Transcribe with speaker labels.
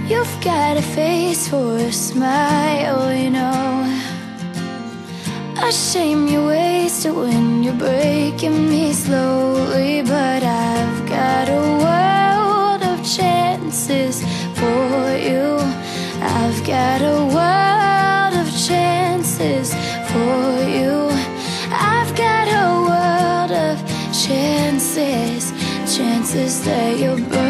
Speaker 1: You've got a face for a smile, you know. A shame you waste it when you're breaking me slowly. But I've got a world of chances for you. I've got a world of chances for you. I've got a world of chances, chances that you'll burn